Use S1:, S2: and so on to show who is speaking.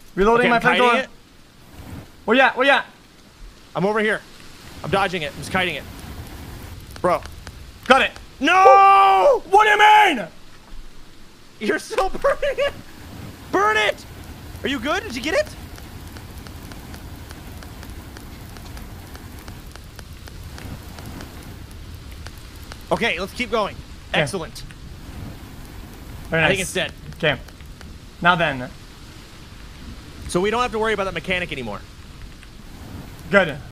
S1: Reloading
S2: Okay,
S1: my
S2: I'm kiting
S1: flamethrower.
S2: it.
S1: Where you at? Where you at?
S2: I'm over here. I'm dodging it. I'm just kiting it. Bro.
S1: Got it.
S2: No!
S1: What do you mean?
S2: You're still burning it. Burn it. Are you good? Did you get it? Okay, let's keep going.
S1: Okay.
S2: Excellent.
S1: Very nice.
S2: I think it's dead.
S1: Okay. Now then.
S2: So we don't have to worry about that mechanic anymore.
S1: Good.